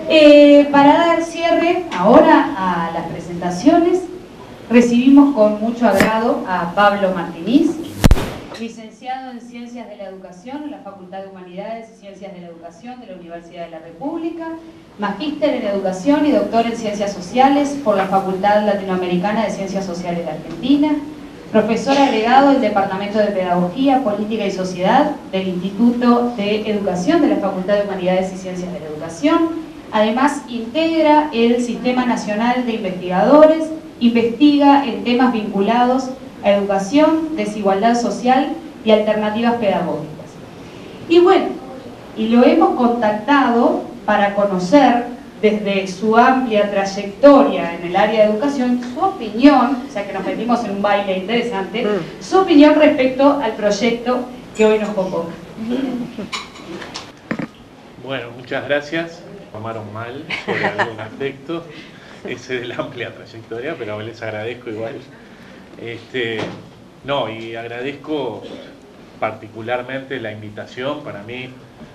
Para dar cierre ahora a las presentaciones, recibimos con mucho agrado a Pablo Martínez, licenciado en Ciencias de la Educación en la Facultad de Humanidades y Ciencias de la Educación de la Universidad de la República, magíster en Educación y doctor en Ciencias Sociales por la Facultad Latinoamericana de Ciencias Sociales de Argentina, profesor agregado del Departamento de Pedagogía, Política y Sociedad del Instituto de Educación de la Facultad de Humanidades y Ciencias de la Educación. Además, integra el Sistema Nacional de Investigadores, investiga en temas vinculados a educación, desigualdad social y alternativas pedagógicas. Y bueno, y lo hemos contactado para conocer desde su amplia trayectoria en el área de educación, su opinión, o sea que nos metimos en un baile interesante, su opinión respecto al proyecto que hoy nos convoca. Bueno, muchas gracias. Tomaron mal sobre algún aspecto, ese de la amplia trayectoria, pero les agradezco igual. No, y agradezco particularmente la invitación. Para mí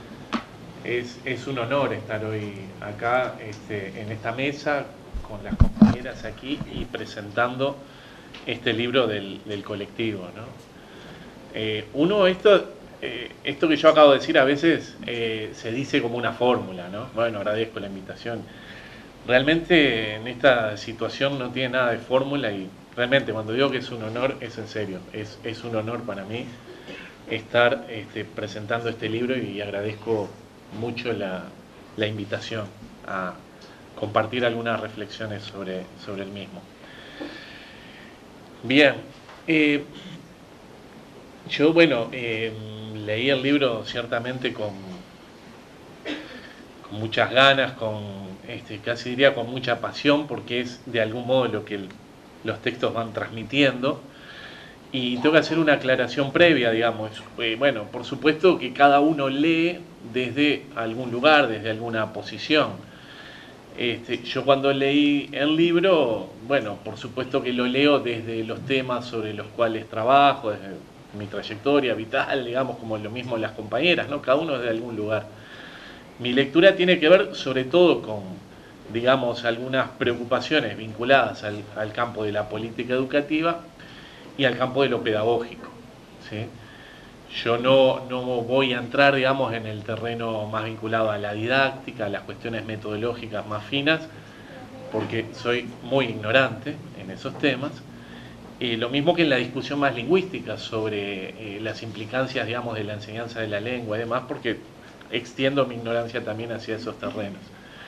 es un honor estar hoy acá en esta mesa con las compañeras aquí y presentando este libro del colectivo, ¿no? Esto que yo acabo de decir a veces se dice como una fórmula, ¿no? Bueno, agradezco la invitación. Realmente en esta situación no tiene nada de fórmula y realmente cuando digo que es un honor, es en serio. Es un honor para mí estar presentando este libro y agradezco mucho la invitación a compartir algunas reflexiones sobre el mismo. Bien, yo, bueno, leí el libro ciertamente con muchas ganas, casi diría con mucha pasión, porque es de algún modo lo que los textos van transmitiendo. Y tengo que hacer una aclaración previa, digamos. Bueno, por supuesto que cada uno lee desde algún lugar, desde alguna posición. Yo cuando leí el libro, bueno, por supuesto que lo leo desde los temas sobre los cuales trabajo, desde mi trayectoria vital, digamos, como lo mismo las compañeras, ¿no? Cada uno desde algún lugar. Mi lectura tiene que ver sobre todo con, digamos, algunas preocupaciones vinculadas al campo de la política educativa y al campo de lo pedagógico, ¿sí? Yo no voy a entrar, digamos, en el terreno más vinculado a la didáctica, a las cuestiones metodológicas más finas, porque soy muy ignorante en esos temas. Lo mismo que en la discusión más lingüística sobre las implicancias, digamos, de la enseñanza de la lengua y demás, porque extiendo mi ignorancia también hacia esos terrenos.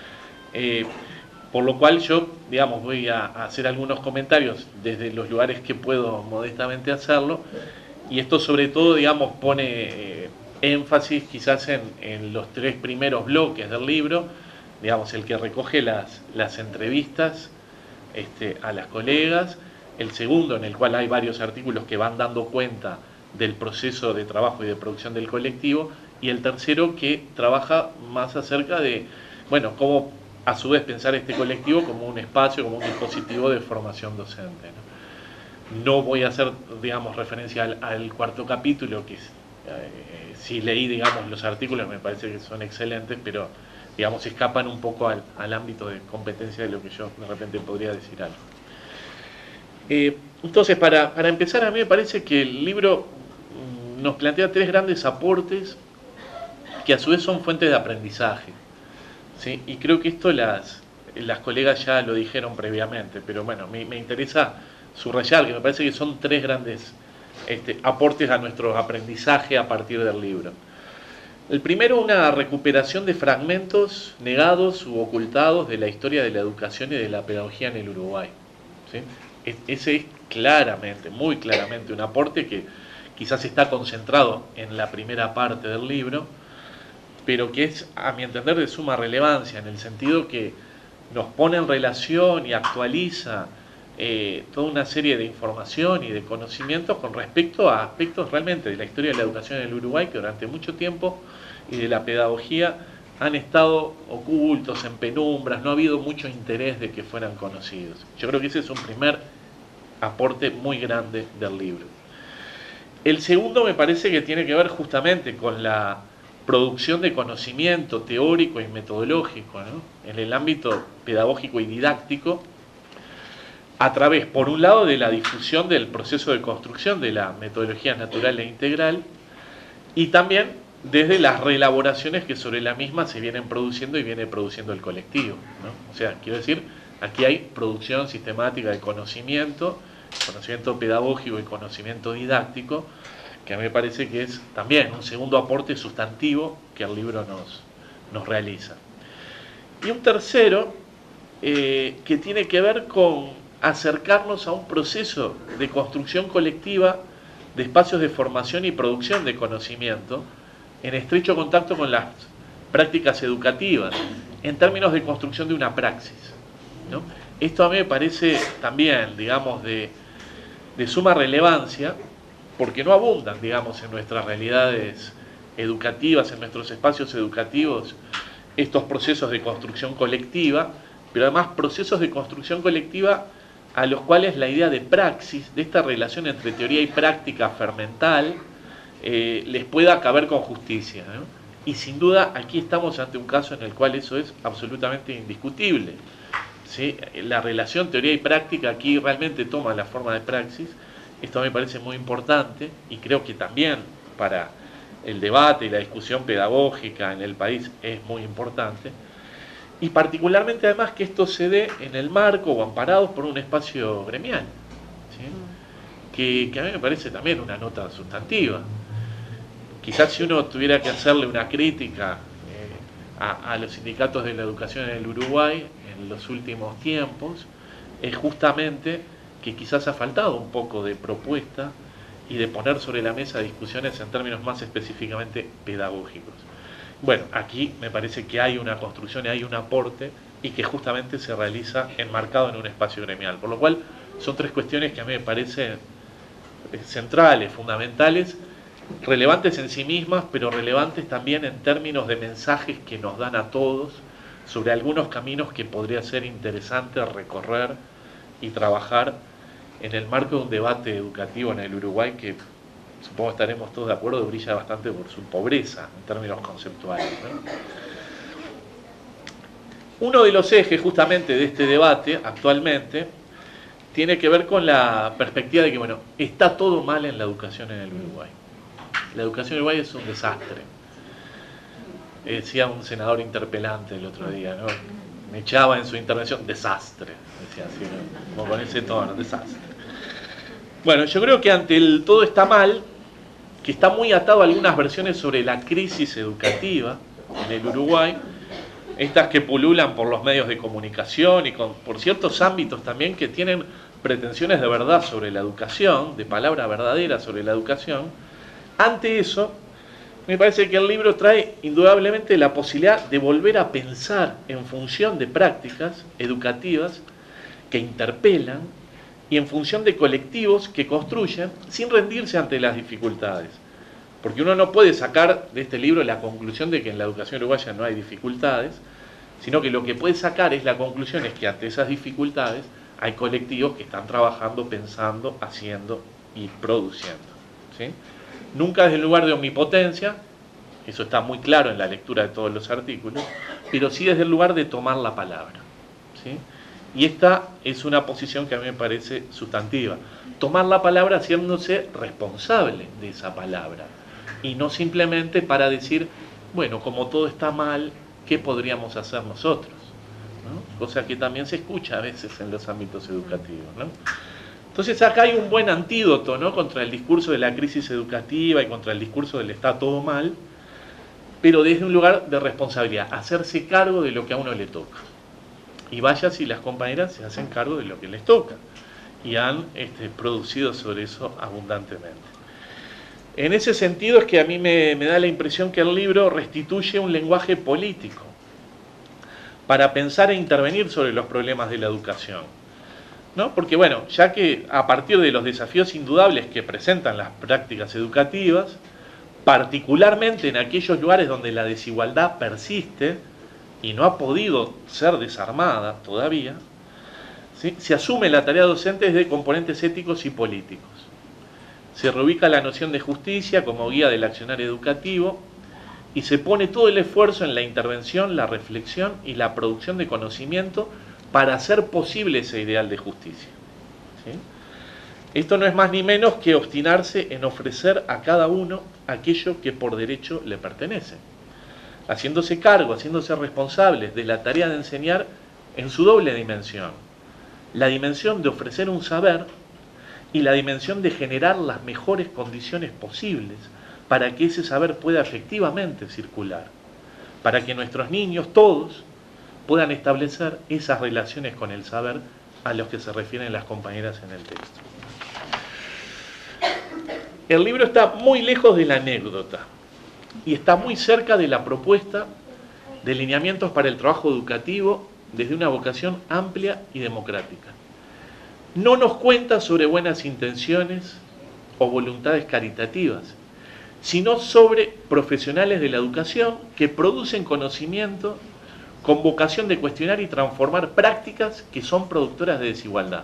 Por lo cual yo, digamos, voy a hacer algunos comentarios desde los lugares que puedo modestamente hacerlo, y esto sobre todo, digamos, pone énfasis quizás en los tres primeros bloques del libro, digamos, el que recoge las entrevistas a las colegas, el segundo en el cual hay varios artículos que van dando cuenta del proceso de trabajo y de producción del colectivo, y el tercero que trabaja más acerca de, bueno, cómo a su vez pensar este colectivo como un espacio, como un dispositivo de formación docente, ¿no? No voy a hacer, digamos, referencia al cuarto capítulo, que sí leí, digamos, los artículos, me parece que son excelentes, pero, digamos, escapan un poco al ámbito de competencia de lo que yo de repente podría decir algo. Entonces, para empezar, a mí me parece que el libro nos plantea tres grandes aportes que a su vez son fuentes de aprendizaje, ¿sí? Y creo que esto las colegas ya lo dijeron previamente, pero bueno, me interesa subrayar que me parece que son tres grandes aportes a nuestro aprendizaje a partir del libro. El primero, una recuperación de fragmentos negados u ocultados de la historia de la educación y de la pedagogía en el Uruguay, ¿sí? Ese es claramente, muy claramente, un aporte que quizás está concentrado en la primera parte del libro, pero que es, a mi entender, de suma relevancia, en el sentido que nos pone en relación y actualiza toda una serie de información y de conocimientos con respecto a aspectos realmente de la historia de la educación en el Uruguay, que durante mucho tiempo, y de la pedagogía, han estado ocultos, en penumbras, no ha habido mucho interés de que fueran conocidos. Yo creo que ese es un primer aporte muy grande del libro. El segundo me parece que tiene que ver justamente con la producción de conocimiento teórico y metodológico, ¿no?, en el ámbito pedagógico y didáctico, a través, por un lado, de la difusión del proceso de construcción de la metodología natural e integral, y también desde las reelaboraciones que sobre la misma se vienen produciendo y viene produciendo el colectivo, ¿no? O sea, quiero decir, aquí hay producción sistemática de conocimiento pedagógico y conocimiento didáctico, que a mí me parece que es también un segundo aporte sustantivo que el libro nos realiza. Y un tercero, que tiene que ver con acercarnos a un proceso de construcción colectiva de espacios de formación y producción de conocimiento en estrecho contacto con las prácticas educativas, en términos de construcción de una praxis, ¿no? Esto a mí me parece también, digamos, de suma relevancia, porque no abundan, digamos, en nuestras realidades educativas, en nuestros espacios educativos, estos procesos de construcción colectiva, pero además procesos de construcción colectiva a los cuales la idea de praxis, de esta relación entre teoría y práctica fermental, les pueda caber con justicia, ¿no? Y sin duda aquí estamos ante un caso en el cual eso es absolutamente indiscutible, ¿sí? La relación teoría y práctica aquí realmente toma la forma de praxis. Esto me parece muy importante y creo que también para el debate y la discusión pedagógica en el país es muy importante. Y particularmente además que esto se dé en el marco o amparados por un espacio gremial, ¿sí? Que a mí me parece también una nota sustantiva. Quizás si uno tuviera que hacerle una crítica a los sindicatos de la educación en el Uruguay en los últimos tiempos, es justamente que quizás ha faltado un poco de propuesta y de poner sobre la mesa discusiones en términos más específicamente pedagógicos. Bueno, aquí me parece que hay una construcción y hay un aporte y que justamente se realiza enmarcado en un espacio gremial. Por lo cual son tres cuestiones que a mí me parecen centrales, fundamentales, relevantes en sí mismas, pero relevantes también en términos de mensajes que nos dan a todos sobre algunos caminos que podría ser interesante recorrer y trabajar en el marco de un debate educativo en el Uruguay que, supongo estaremos todos de acuerdo, brilla bastante por su pobreza en términos conceptuales, ¿no? Uno de los ejes justamente de este debate actualmente tiene que ver con la perspectiva de que, bueno, está todo mal en la educación en el Uruguay. La educación en Uruguay es un desastre. Decía un senador interpelante el otro día, ¿no? Me echaba en su intervención, desastre, decía así, ¿no? Como con ese tono, desastre. Bueno, yo creo que ante el todo está mal, que está muy atado a algunas versiones sobre la crisis educativa en el Uruguay, estas que pululan por los medios de comunicación y por ciertos ámbitos también que tienen pretensiones de verdad sobre la educación, de palabra verdadera sobre la educación. Ante eso, me parece que el libro trae indudablemente la posibilidad de volver a pensar en función de prácticas educativas que interpelan y en función de colectivos que construyen sin rendirse ante las dificultades. Porque uno no puede sacar de este libro la conclusión de que en la educación uruguaya no hay dificultades, sino que lo que puede sacar es la conclusión es que ante esas dificultades hay colectivos que están trabajando, pensando, haciendo y produciendo, ¿sí? Nunca desde el lugar de omnipotencia, eso está muy claro en la lectura de todos los artículos, pero sí desde el lugar de tomar la palabra, ¿sí? Y esta es una posición que a mí me parece sustantiva. Tomar la palabra haciéndose responsable de esa palabra. Y no simplemente para decir, bueno, como todo está mal, ¿qué podríamos hacer nosotros? ¿No? Cosa que también se escucha a veces en los ámbitos educativos, ¿no? Entonces acá hay un buen antídoto, ¿no?, contra el discurso de la crisis educativa y contra el discurso del está todo mal, pero desde un lugar de responsabilidad, hacerse cargo de lo que a uno le toca. Y vaya si las compañeras se hacen cargo de lo que les toca y han producido sobre eso abundantemente. En ese sentido es que a mí me da la impresión que el libro restituye un lenguaje político para pensar e intervenir sobre los problemas de la educación, ¿no? Porque bueno, ya que a partir de los desafíos indudables que presentan las prácticas educativas, particularmente en aquellos lugares donde la desigualdad persiste y no ha podido ser desarmada todavía, ¿sí?, se asume la tarea docente desde componentes éticos y políticos. Se reubica la noción de justicia como guía del accionar educativo y se pone todo el esfuerzo en la intervención, la reflexión y la producción de conocimiento para hacer posible ese ideal de justicia. ¿Sí? Esto no es más ni menos que obstinarse en ofrecer a cada uno aquello que por derecho le pertenece, haciéndose cargo, haciéndose responsables de la tarea de enseñar en su doble dimensión: la dimensión de ofrecer un saber y la dimensión de generar las mejores condiciones posibles para que ese saber pueda efectivamente circular, para que nuestros niños, todos, puedan establecer esas relaciones con el saber a los que se refieren las compañeras en el texto. El libro está muy lejos de la anécdota y está muy cerca de la propuesta de lineamientos para el trabajo educativo desde una vocación amplia y democrática. No nos cuenta sobre buenas intenciones o voluntades caritativas, sino sobre profesionales de la educación que producen conocimiento con vocación de cuestionar y transformar prácticas que son productoras de desigualdad.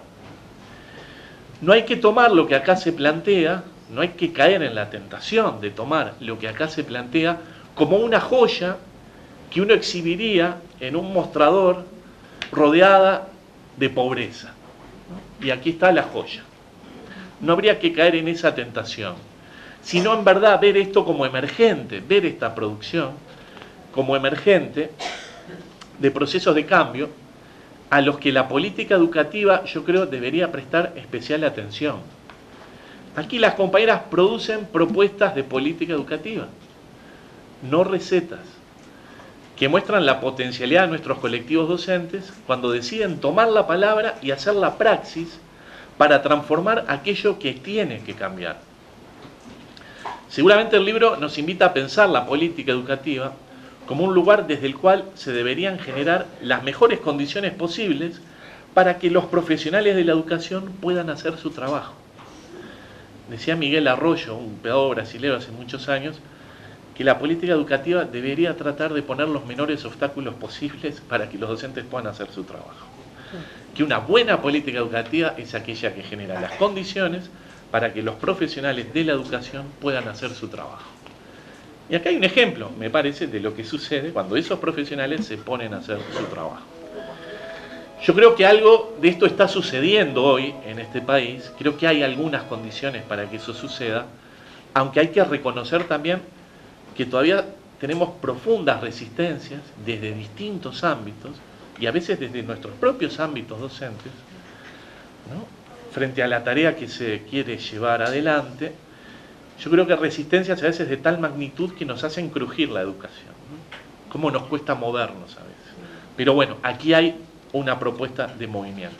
No hay que tomar lo que acá se plantea, no hay que caer en la tentación de tomar lo que acá se plantea como una joya que uno exhibiría en un mostrador rodeada de pobreza. Y aquí está la joya. No habría que caer en esa tentación, sino en verdad ver esto como emergente, ver esta producción como emergente de procesos de cambio a los que la política educativa, yo creo, debería prestar especial atención. Aquí las compañeras producen propuestas de política educativa, no recetas, que muestran la potencialidad de nuestros colectivos docentes cuando deciden tomar la palabra y hacer la praxis para transformar aquello que tiene que cambiar. Seguramente el libro nos invita a pensar la política educativa como un lugar desde el cual se deberían generar las mejores condiciones posibles para que los profesionales de la educación puedan hacer su trabajo. Decía Miguel Arroyo, un pedagogo brasileño hace muchos años, que la política educativa debería tratar de poner los menores obstáculos posibles para que los docentes puedan hacer su trabajo. Que una buena política educativa es aquella que genera las condiciones para que los profesionales de la educación puedan hacer su trabajo. Y acá hay un ejemplo, me parece, de lo que sucede cuando esos profesionales se ponen a hacer su trabajo. Yo creo que algo de esto está sucediendo hoy en este país, creo que hay algunas condiciones para que eso suceda, aunque hay que reconocer también que todavía tenemos profundas resistencias desde distintos ámbitos, y a veces desde nuestros propios ámbitos docentes, ¿no?, frente a la tarea que se quiere llevar adelante. Yo creo que resistencias a veces de tal magnitud que nos hacen crujir la educación, ¿no? Cómo nos cuesta movernos a veces. Pero bueno, aquí hay una propuesta de movimiento.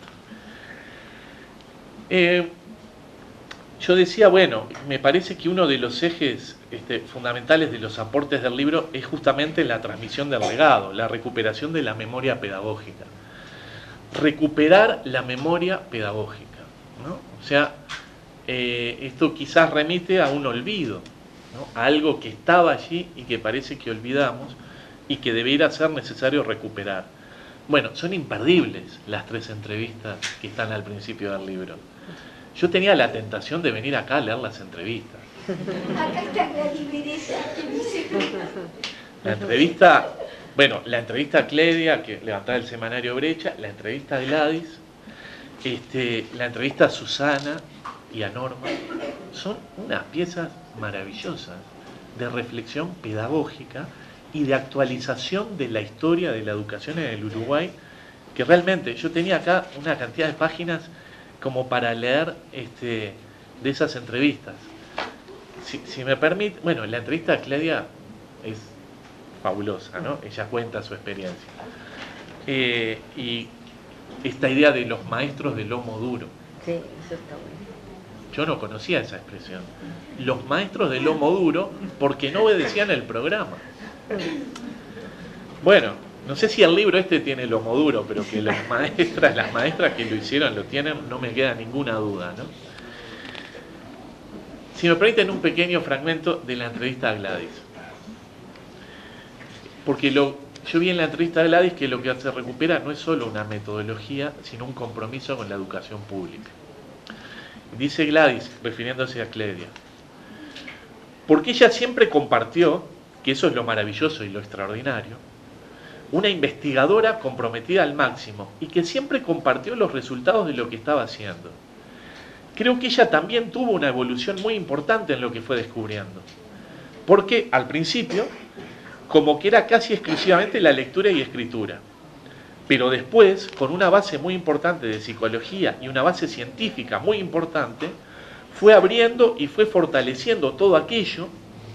Yo decía, bueno, me parece que uno de los ejes fundamentales de los aportes del libro es justamente la transmisión del legado, la recuperación de la memoria pedagógica. Recuperar la memoria pedagógica, ¿no? O sea, esto quizás remite a un olvido, ¿no?, a algo que estaba allí y que parece que olvidamos y que debería ser necesario recuperar. Bueno, son imperdibles las 3 entrevistas que están al principio del libro. Yo tenía la tentación de venir acá a leer las entrevistas. Acá está la libreta. La entrevista, bueno, la entrevista a Cledia, que levantaba el semanario Brecha, la entrevista a Gladys, la entrevista a Susana y a Norma, son unas piezas maravillosas de reflexión pedagógica y de actualización de la historia de la educación en el Uruguay, que realmente yo tenía acá una cantidad de páginas como para leer de esas entrevistas. Si me permite, bueno, la entrevista a Cledia es fabulosa, ¿no? Ella cuenta su experiencia. Y esta idea de los maestros del lomo duro. Sí, eso está bueno. Yo no conocía esa expresión. Los maestros del lomo duro porque no obedecían el programa. Bueno, no sé si el libro tiene lomo duro, pero que las maestras que lo hicieron lo tienen, no me queda ninguna duda, ¿no? Si me permiten un pequeño fragmento de la entrevista a Gladys. Porque yo vi en la entrevista a Gladys que lo que se recupera no es solo una metodología, sino un compromiso con la educación pública. Dice Gladys, refiriéndose a Cledia, porque ella siempre compartió que eso es lo maravilloso y lo extraordinario, una investigadora comprometida al máximo y que siempre compartió los resultados de lo que estaba haciendo. Creo que ella también tuvo una evolución muy importante en lo que fue descubriendo. Porque al principio, como que era casi exclusivamente la lectura y escritura. Pero después, con una base muy importante de psicología y una base científica muy importante, fue abriendo y fue fortaleciendo todo aquello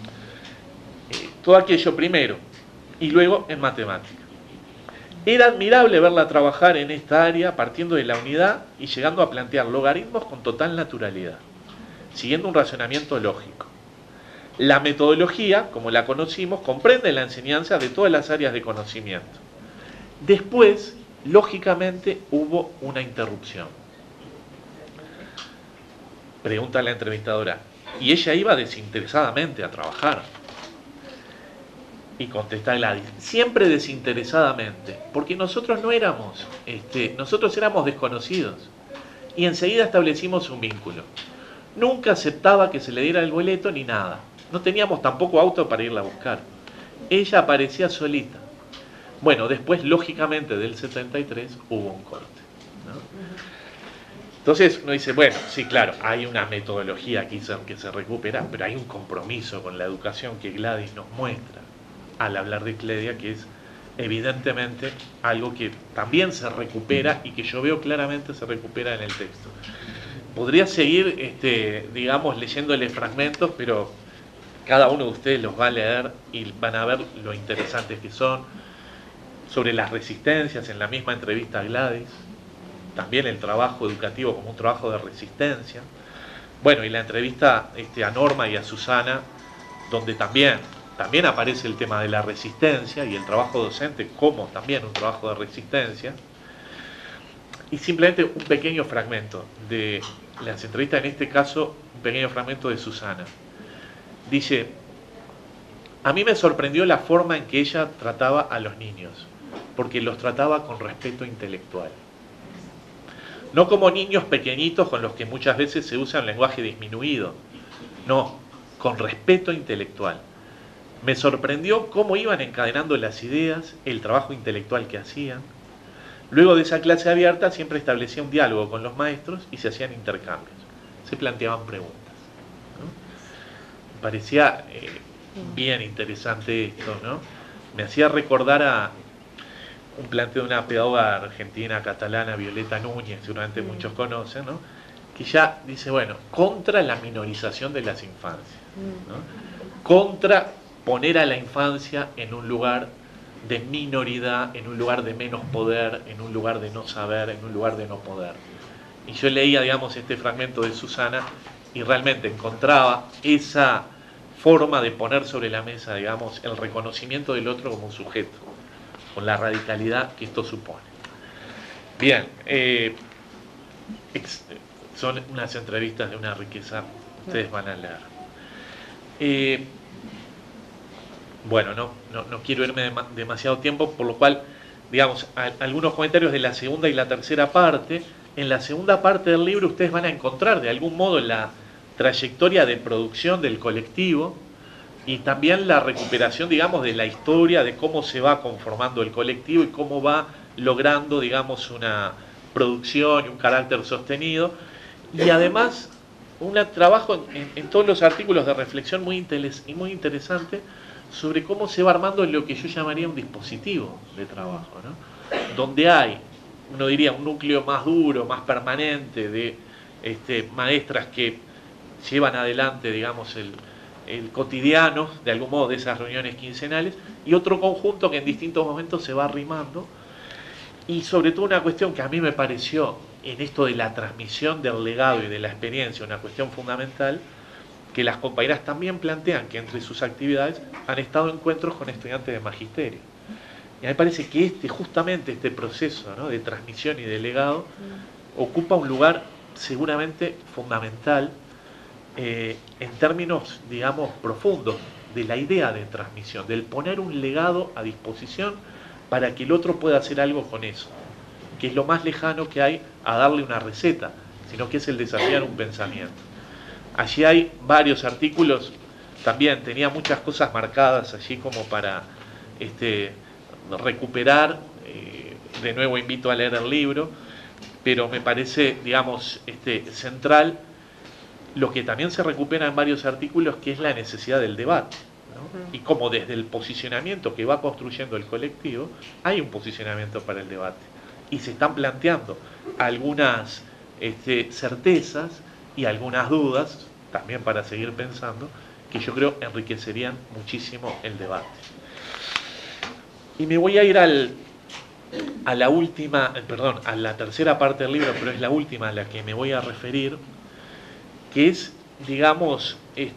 primero y luego en matemática. Era admirable verla trabajar en esta área partiendo de la unidad y llegando a plantear logaritmos con total naturalidad, siguiendo un razonamiento lógico. La metodología, como la conocimos, comprende la enseñanza de todas las áreas de conocimiento. Después, lógicamente, hubo una interrupción. Pregunta la entrevistadora, y ella iba desinteresadamente a trabajar. Y contesta Gladys, siempre desinteresadamente, porque nosotros no éramos, nosotros éramos desconocidos. Y enseguida establecimos un vínculo. Nunca aceptaba que se le diera el boleto ni nada. No teníamos tampoco auto para irla a buscar. Ella aparecía solita. Bueno, después, lógicamente, del 73 hubo un corte, ¿no? Entonces uno dice, bueno, sí, claro, hay una metodología aquí que se recupera, pero hay un compromiso con la educación que Gladys nos muestra al hablar de Cledia, que es evidentemente algo que también se recupera y que yo veo claramente se recupera en el texto. Podría seguir, digamos, leyéndole fragmentos, pero cada uno de ustedes los va a leer y van a ver lo interesantes que son. Sobre las resistencias, en la misma entrevista a Gladys, también el trabajo educativo como un trabajo de resistencia. Bueno, y la entrevista a Norma y a Susana, donde también aparece el tema de la resistencia y el trabajo docente como también un trabajo de resistencia. Y simplemente un pequeño fragmento de las entrevistas, en este caso un pequeño fragmento de Susana. Dice, a mí me sorprendió la forma en que ella trataba a los niños, porque los trataba con respeto intelectual. No como niños pequeñitos con los que muchas veces se usa un lenguaje disminuido, no, con respeto intelectual. Me sorprendió cómo iban encadenando las ideas, el trabajo intelectual que hacían. Luego de esa clase abierta siempre establecía un diálogo con los maestros y se hacían intercambios, se planteaban preguntas, ¿no? Me parecía bien interesante esto, ¿no? Me hacía recordar a un planteo de una pedagoga argentina, catalana, Violeta Núñez, seguramente muchos conocen, ¿no? Que ya dice, bueno, contra la minorización de las infancias, ¿no? Contra poner a la infancia en un lugar de minoridad, en un lugar de menos poder, en un lugar de no saber, en un lugar de no poder. Y yo leía, digamos, este fragmento de Susana y realmente encontraba esa forma de poner sobre la mesa, digamos, el reconocimiento del otro como un sujeto, con la radicalidad que esto supone. Bien, son unas entrevistas de una riqueza, ustedes van a leer. Bueno, no quiero irme demasiado tiempo, por lo cual, digamos, algunos comentarios de la segunda y la tercera parte. En la segunda parte del libro ustedes van a encontrar de algún modo la trayectoria de producción del colectivo y también la recuperación, digamos, de la historia, de cómo se va conformando el colectivo y cómo va logrando, digamos, una producción y un carácter sostenido. Y además, un trabajo en todos los artículos de reflexión muy interesante sobre cómo se va armando lo que yo llamaría un dispositivo de trabajo, ¿no? Donde hay, uno diría, un núcleo más duro, más permanente de maestras que llevan adelante, digamos, el cotidiano, de algún modo, de esas reuniones quincenales, y otro conjunto que en distintos momentos se va arrimando, y sobre todo una cuestión que a mí me pareció, en esto de la transmisión del legado y de la experiencia, una cuestión fundamental, que las compañeras también plantean que entre sus actividades han estado encuentros con estudiantes de magisterio. Y a mí me parece que justamente este proceso, ¿no?, de transmisión y de legado ocupa un lugar seguramente fundamental en términos, digamos, profundos de la idea de transmisión, del poner un legado a disposición para que el otro pueda hacer algo con eso, que es lo más lejano que hay a darle una receta, sino que es el desafiar un pensamiento. Allí hay varios artículos también tenía muchas cosas marcadas allí como para recuperar. De nuevo invito a leer el libro, pero me parece, digamos, central lo que también se recupera en varios artículos, que es la necesidad del debate, ¿no? Y como desde el posicionamiento que va construyendo el colectivo, hay un posicionamiento para el debate. Y se están planteando algunas certezas y algunas dudas, también para seguir pensando, que yo creo enriquecerían muchísimo el debate. Y me voy a ir a la tercera parte del libro, pero es la última a la que me voy a referir, que es, digamos,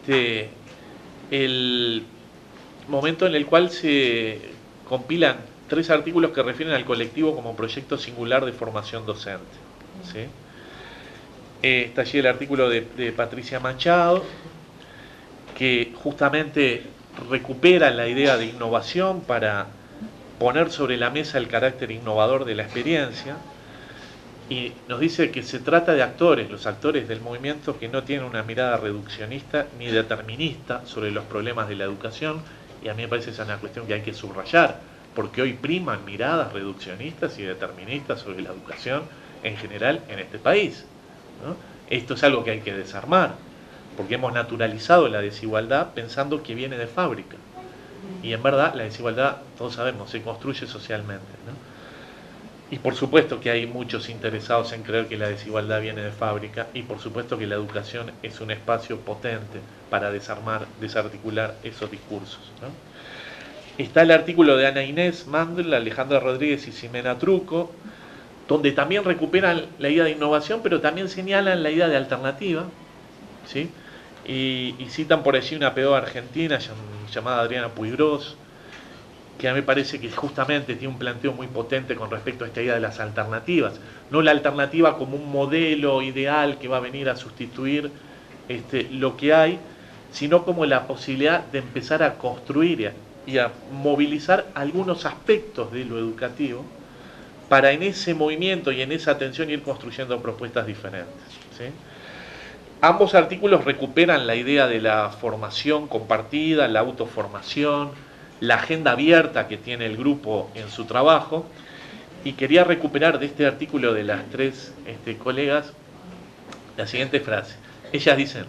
el momento en el cual se compilan 3 artículos que refieren al colectivo como proyecto singular de formación docente, ¿sí? Está allí el artículo de Patricia Machado, que justamente recupera la idea de innovación para poner sobre la mesa el carácter innovador de la experiencia, y nos dice que se trata de actores, los actores del movimiento, que no tienen una mirada reduccionista ni determinista sobre los problemas de la educación, y a mí me parece que esa es una cuestión que hay que subrayar, porque hoy priman miradas reduccionistas y deterministas sobre la educación en general en este país, ¿no? Esto es algo que hay que desarmar, porque hemos naturalizado la desigualdad pensando que viene de fábrica. Y en verdad la desigualdad, todos sabemos, se construye socialmente, ¿no? Y por supuesto que hay muchos interesados en creer que la desigualdad viene de fábrica, y por supuesto que la educación es un espacio potente para desarmar, desarticular esos discursos, ¿no? Está el artículo de Ana Inés Mandl, Alejandra Rodríguez y Ximena Truco, donde también recuperan la idea de innovación, pero también señalan la idea de alternativa, ¿sí? Y citan por allí una pedagoga argentina llamada Adriana Puigros, que a mí me parece que justamente tiene un planteo muy potente con respecto a esta idea de las alternativas. No la alternativa como un modelo ideal que va a venir a sustituir lo que hay, sino como la posibilidad de empezar a construir y a movilizar algunos aspectos de lo educativo para en ese movimiento y en esa atención ir construyendo propuestas diferentes, ¿sí? Ambos artículos recuperan la idea de la formación compartida, la autoformación, la agenda abierta que tiene el grupo en su trabajo, y quería recuperar de este artículo de las 3 colegas la siguiente frase. Ellas dicen: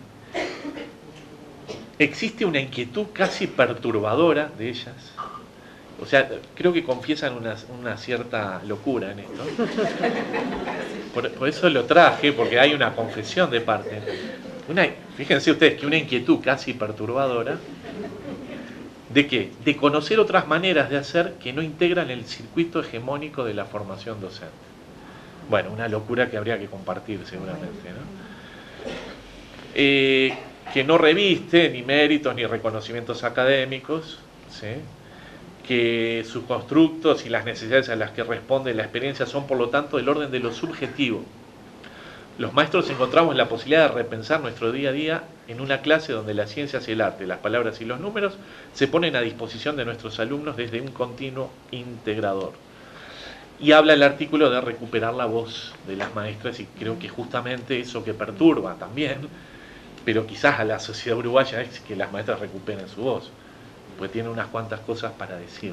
existe una inquietud casi perturbadora de ellas. O sea, creo que confiesan una cierta locura en esto. Por eso lo traje, porque hay una confesión de parte. Fíjense ustedes que una inquietud casi perturbadora. ¿De qué? De conocer otras maneras de hacer que no integran el circuito hegemónico de la formación docente. Bueno, una locura que habría que compartir seguramente, ¿no? Que no reviste ni méritos ni reconocimientos académicos, ¿sí? Que sus constructos y las necesidades a las que responde la experiencia son, por lo tanto, del orden de lo subjetivo. Los maestros encontramos la posibilidad de repensar nuestro día a día en una clase donde las ciencias y el arte, las palabras y los números se ponen a disposición de nuestros alumnos desde un continuo integrador. Y habla el artículo de recuperar la voz de las maestras, y creo que justamente eso que perturba también, pero quizás a la sociedad uruguaya, es que las maestras recuperen su voz, pues tiene unas cuantas cosas para decir.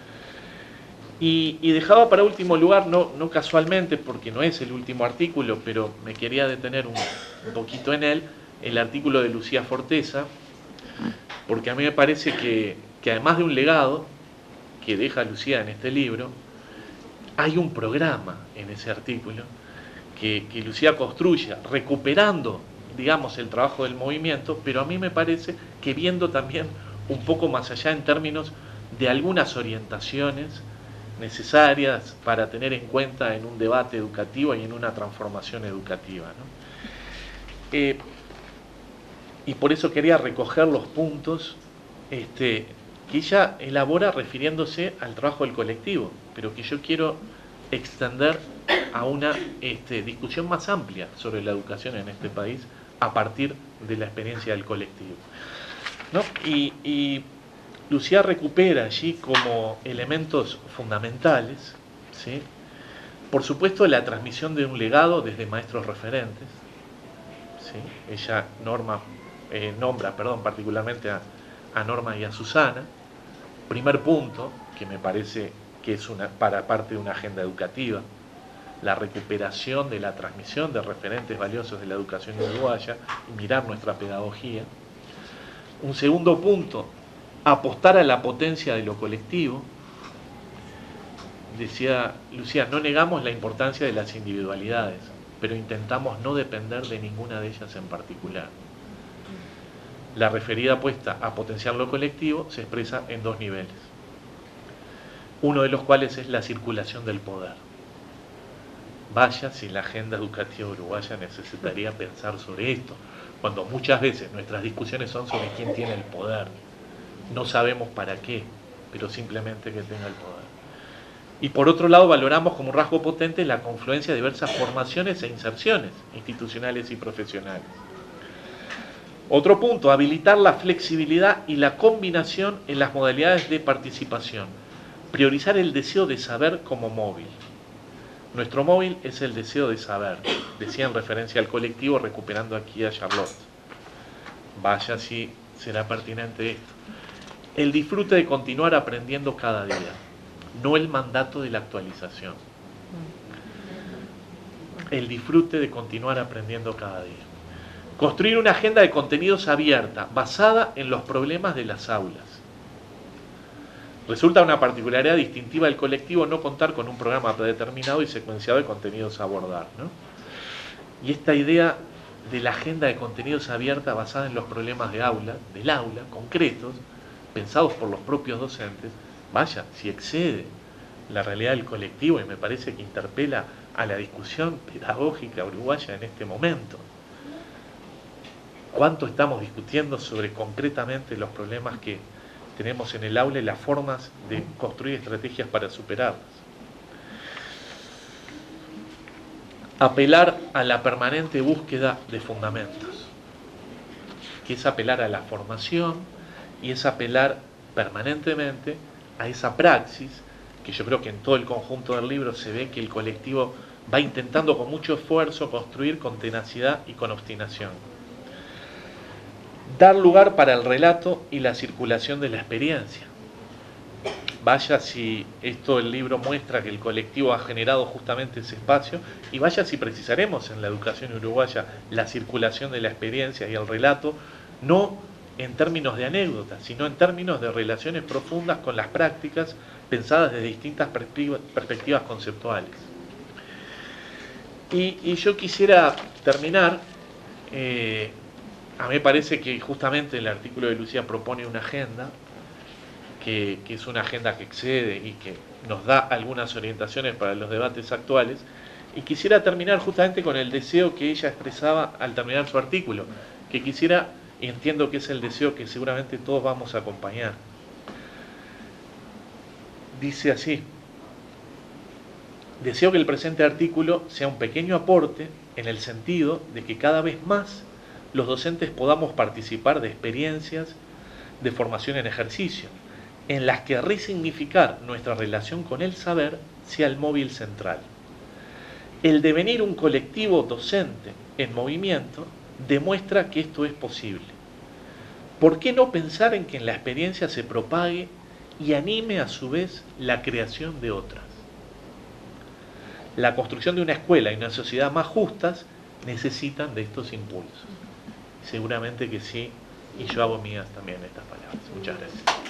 Y dejaba para último lugar, no casualmente, porque no es el último artículo, pero me quería detener un poquito en él, el artículo de Lucía Forteza, porque a mí me parece que además de un legado que deja Lucía en este libro, hay un programa en ese artículo que Lucía construye, recuperando, digamos, el trabajo del movimiento, pero a mí me parece que viendo también un poco más allá en términos de algunas orientaciones necesarias para tener en cuenta en un debate educativo y en una transformación educativa, ¿no? Y por eso quería recoger los puntos que ella elabora refiriéndose al trabajo del colectivo, pero que yo quiero extender a una discusión más amplia sobre la educación en este país a partir de la experiencia del colectivo, ¿no? Y Lucía recupera allí como elementos fundamentales, ¿sí? Por supuesto, la transmisión de un legado desde maestros referentes, ¿sí? Ella norma nombra particularmente a Norma y a Susana. Primer punto, que me parece que es para parte de una agenda educativa, la recuperación de la transmisión de referentes valiosos de la educación uruguaya y mirar nuestra pedagogía. Un segundo punto, apostar a la potencia de lo colectivo. Decía Lucía, no negamos la importancia de las individualidades, pero intentamos no depender de ninguna de ellas en particular. La referida apuesta a potenciar lo colectivo se expresa en dos niveles, uno de los cuales es la circulación del poder. Vaya si la agenda educativa uruguaya necesitaría pensar sobre esto, cuando muchas veces nuestras discusiones son sobre quién tiene el poder. No sabemos para qué, pero simplemente que tenga el poder. Y por otro lado, valoramos como un rasgo potente la confluencia de diversas formaciones e inserciones institucionales y profesionales. Otro punto, habilitar la flexibilidad y la combinación en las modalidades de participación. Priorizar el deseo de saber como móvil. Nuestro móvil es el deseo de saber, decía en referencia al colectivo, recuperando aquí a Charlotte. Vaya si será pertinente esto. El disfrute de continuar aprendiendo cada día, no el mandato de la actualización. El disfrute de continuar aprendiendo cada día. Construir una agenda de contenidos abierta, basada en los problemas de las aulas. Resulta una particularidad distintiva del colectivo no contar con un programa predeterminado y secuenciado de contenidos a abordar, ¿no? Y esta idea de la agenda de contenidos abierta basada en los problemas del aula, concretos, pensados por los propios docentes, vaya, si excede la realidad del colectivo y me parece que interpela a la discusión pedagógica uruguaya en este momento. ¿Cuánto estamos discutiendo sobre concretamente los problemas que tenemos en el aula y las formas de construir estrategias para superarlas? Apelar a la permanente búsqueda de fundamentos, que es apelar a la formación y es apelar permanentemente a esa praxis, que yo creo que en todo el conjunto del libro se ve que el colectivo va intentando con mucho esfuerzo construir con tenacidad y con obstinación. Dar lugar para el relato y la circulación de la experiencia. Vaya si esto el libro muestra que el colectivo ha generado justamente ese espacio, y vaya si precisaremos en la educación uruguaya la circulación de la experiencia y el relato, no en términos de anécdotas, sino en términos de relaciones profundas con las prácticas pensadas desde distintas perspectivas conceptuales. Y yo quisiera terminar, a mí me parece que justamente el artículo de Lucía propone una agenda, que es una agenda que excede y que nos da algunas orientaciones para los debates actuales, y quisiera terminar justamente con el deseo que ella expresaba al terminar su artículo, que quisiera, y entiendo que es el deseo que seguramente todos vamos a acompañar. Dice así: deseo que el presente artículo sea un pequeño aporte en el sentido de que cada vez más los docentes podamos participar de experiencias de formación en ejercicio, en las que resignificar nuestra relación con el saber sea el móvil central. El devenir un colectivo docente en movimiento demuestra que esto es posible. ¿Por qué no pensar en que en la experiencia se propague y anime a su vez la creación de otras? La construcción de una escuela y una sociedad más justas necesitan de estos impulsos. Seguramente que sí, y yo hago mías también estas palabras. Muchas gracias.